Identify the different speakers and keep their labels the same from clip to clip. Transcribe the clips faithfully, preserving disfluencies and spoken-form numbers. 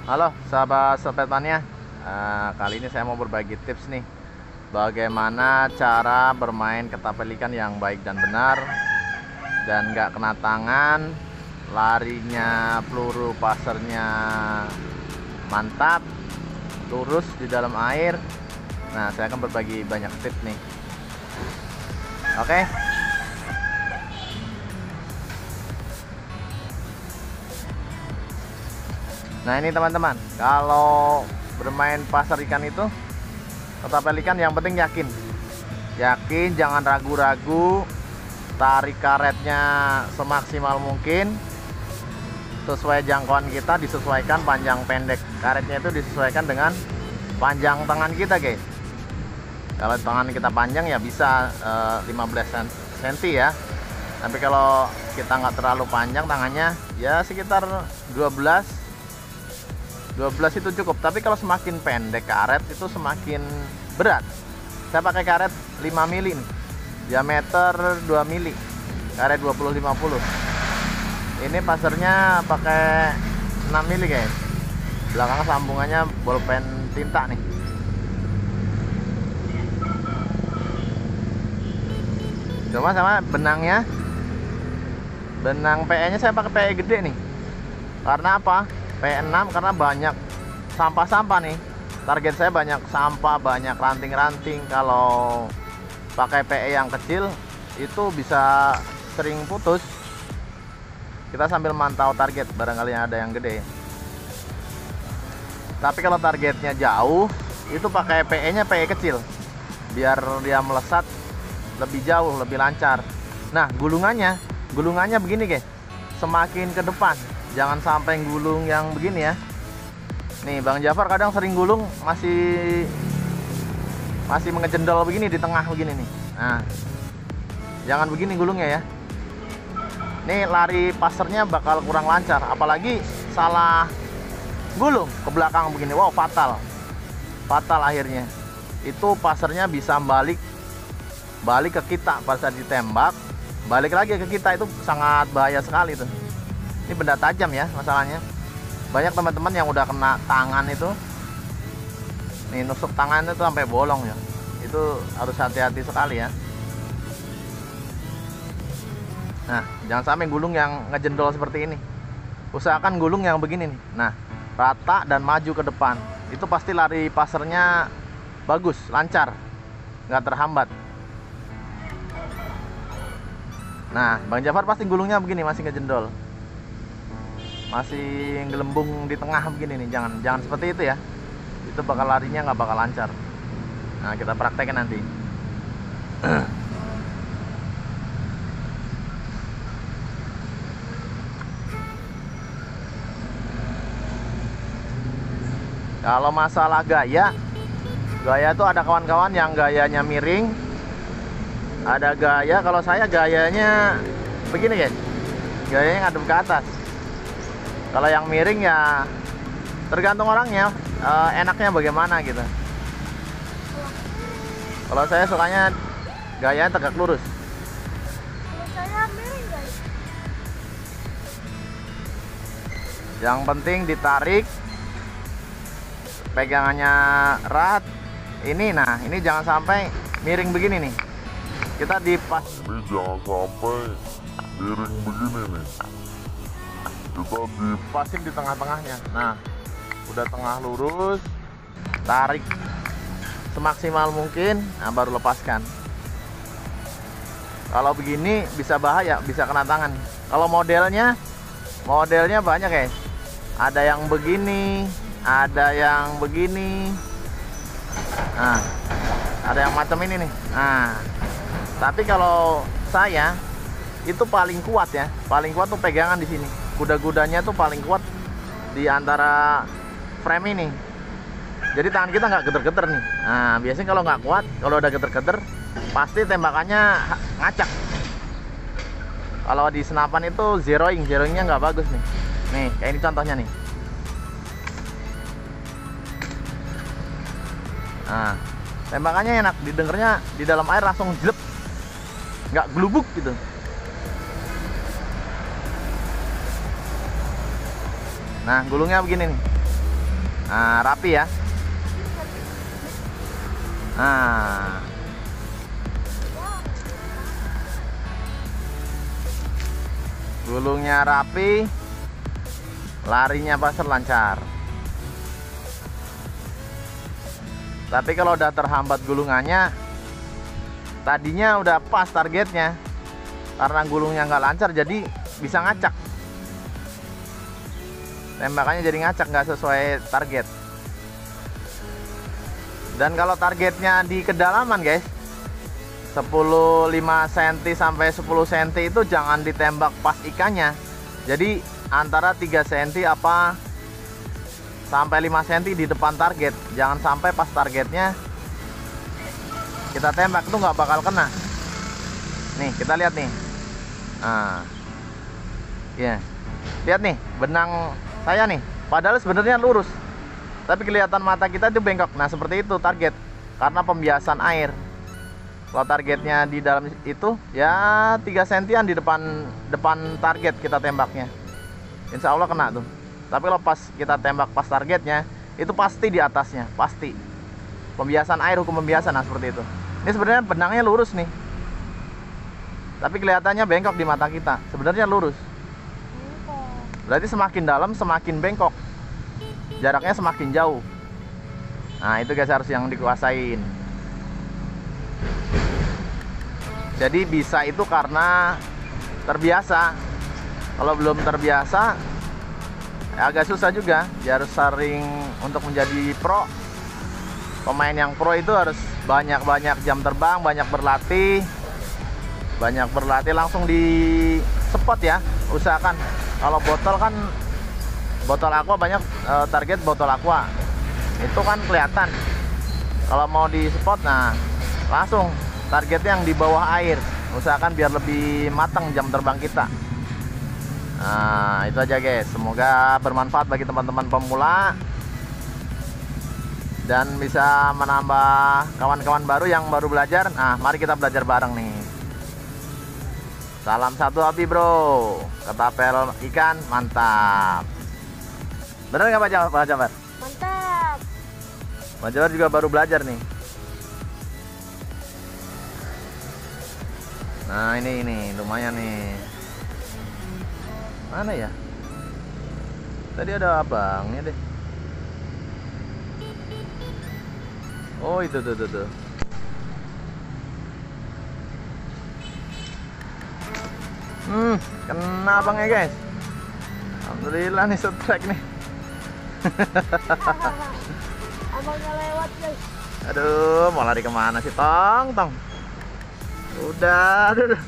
Speaker 1: Halo sahabat Sobat Mania, uh, kali ini saya mau berbagi tips nih bagaimana cara bermain ketapel ikan yang baik dan benar dan nggak kena tangan, larinya peluru passernya mantap, lurus di dalam air. Nah, saya akan berbagi banyak tips nih. Oke, nah ini teman-teman, kalau bermain pasar ikan itu, ketapel ikan yang penting yakin, yakin, jangan ragu-ragu. Tarik karetnya semaksimal mungkin sesuai jangkauan kita, disesuaikan panjang pendek karetnya itu disesuaikan dengan panjang tangan kita, guys. Kalau tangan kita panjang ya bisa eh, lima belas sentimeter ya, tapi kalau kita nggak terlalu panjang tangannya ya sekitar dua belas itu cukup. Tapi kalau semakin pendek karet itu semakin berat. Saya pakai karet lima mili nih, diameter dua mili, karet dua puluh lima puluh. Ini pasarnya pakai enam mili, guys. Belakang sambungannya bolpen tinta nih. Cuma sama benangnya, benang P E nya saya pakai P E gede nih. Karena apa? P E enam karena banyak sampah-sampah nih. Target saya banyak sampah, banyak ranting-ranting. Kalau pakai P E yang kecil itu bisa sering putus. Kita sambil mantau target, barangkali ada yang gede. Tapi kalau targetnya jauh, itu pakai P E nya P E kecil, biar dia melesat lebih jauh, lebih lancar. Nah, gulungannya, gulungannya begini, guys. Semakin ke depan, jangan sampai gulung yang begini ya. Nih, Bang Jafar kadang sering gulung masih masih mengejendol begini di tengah begini nih. Nah, jangan begini gulungnya ya. Nih, lari passernya bakal kurang lancar, apalagi salah gulung ke belakang begini. Wow, fatal. Fatal akhirnya. Itu passernya bisa balik balik ke kita pas saat ditembak, balik lagi ke kita. Itu sangat bahaya sekali tuh. Ini benda tajam ya masalahnya. Banyak teman-teman yang udah kena tangan itu, nih nusuk tangan itu sampai bolong ya. Itu harus hati-hati sekali ya. Nah, jangan sampai gulung yang ngejendol seperti ini. Usahakan gulung yang begini nih. Nah, rata dan maju ke depan. Itu pasti lari passernya bagus, lancar, nggak terhambat. Nah, Bang Jafar pasti gulungnya begini, masih ngejendol, masih gelembung di tengah begini nih. Jangan jangan seperti itu ya. Itu bakal larinya nggak bakal lancar. Nah, kita praktekin nanti. Kalau masalah gaya, gaya itu ada kawan-kawan yang gayanya miring, ada gaya. Kalau saya gayanya begini, guys. Gayanya ngadep ke atas. Kalau yang miring ya tergantung orangnya, e, enaknya bagaimana gitu. Kalau saya sukanya gayanya tegak lurus.
Speaker 2: Kalau saya miring, guys.
Speaker 1: Yang penting ditarik, pegangannya erat. Ini, nah ini jangan sampai miring begini nih. Kita dipas.
Speaker 3: Ini jangan sampai miring begini nih. Kita
Speaker 1: Pasin di tengah-tengahnya. Nah, udah tengah lurus, tarik semaksimal mungkin, nah baru lepaskan. Kalau begini bisa bahaya, bisa kena tangan. Kalau modelnya, modelnya banyak, guys. Ada yang begini, ada yang begini. Nah, ada yang macam ini nih. Nah, tapi kalau saya itu paling kuat ya, paling kuat tuh pegangan di sini. Kuda-kudanya tuh paling kuat di antara frame ini. Jadi tangan kita nggak geter-geter nih. Nah, biasanya kalau nggak kuat, kalau udah geter-geter, pasti tembakannya ngacak. Kalau di senapan itu zeroing, zeroingnya nggak bagus nih. Nih, kayak ini contohnya nih. Nah, tembakannya enak, didengarnya di dalam air langsung jelek, nggak gelubuk gitu. Nah, gulungnya begini nih. Nah, rapi ya. Nah, gulungnya rapi, larinya pas lancar. Tapi kalau udah terhambat gulungannya, tadinya udah pas targetnya, karena gulungnya nggak lancar jadi bisa ngacak. Tembakannya jadi ngacak, nggak sesuai target. Dan kalau targetnya di kedalaman guys, sepuluh lima sentimeter sampai sepuluh sentimeter itu jangan ditembak pas ikannya. Jadi antara tiga sentimeter apa sampai lima sentimeter di depan target. Jangan sampai pas targetnya kita tembak itu nggak bakal kena. Nih kita lihat nih. Nah, ya, lihat nih benang saya nih. Padahal sebenarnya lurus, tapi kelihatan mata kita itu bengkok. Nah seperti itu target, karena pembiasan air. Kalau targetnya di dalam itu ya tiga sentimeteran di depan depan target kita tembaknya, insya Allah kena tuh. Tapi kalau pas kita tembak pas targetnya, itu pasti di atasnya, pasti. Pembiasan air, hukum pembiasan, nah seperti itu. Ini sebenarnya benangnya lurus nih, tapi kelihatannya bengkok di mata kita. Sebenarnya lurus. Berarti semakin dalam semakin bengkok, jaraknya semakin jauh. Nah itu guys harus yang dikuasain. Jadi bisa itu karena terbiasa. Kalau belum terbiasa ya agak susah juga. Ya harus sering untuk menjadi pro. Pemain yang pro itu harus banyak-banyak jam terbang, banyak berlatih. Banyak berlatih langsung di spot ya. Usahakan. Kalau botol kan, botol aqua banyak eh, target botol aqua. Itu kan kelihatan. Kalau mau di spot, nah langsung targetnya yang di bawah air. Usahakan biar lebih matang jam terbang kita. Nah itu aja guys. Semoga bermanfaat bagi teman-teman pemula dan bisa menambah kawan-kawan baru yang baru belajar. Nah mari kita belajar bareng nih. Salam satu api bro, ketapel ikan mantap. Bener nggak Pak Jabar? Pak Jabar?
Speaker 2: Mantap.
Speaker 1: Pak Jabar juga baru belajar nih. Nah ini ini lumayan nih. Mana ya? Tadi ada abangnya deh. Oh itu tuh tuh tuh. Hmm, kena abangnya guys. Alhamdulillah nih strike nih.
Speaker 2: Abangnya lewat guys.
Speaker 1: Aduh, mau lari kemana sih Tong? Tong. Udah, aduh. aduh.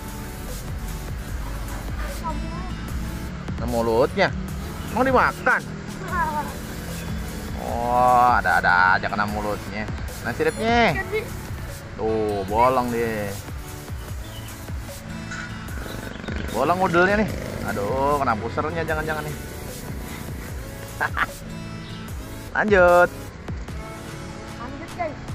Speaker 1: Nah, mulutnya. Mau dimakan? Oh, ada-ada aja kena mulutnya. Nah, siripnya. Tuh, bolong deh. Bolong udelnya nih. Aduh, kena pusernya jangan-jangan nih. Lanjut.
Speaker 2: Lanjut guys.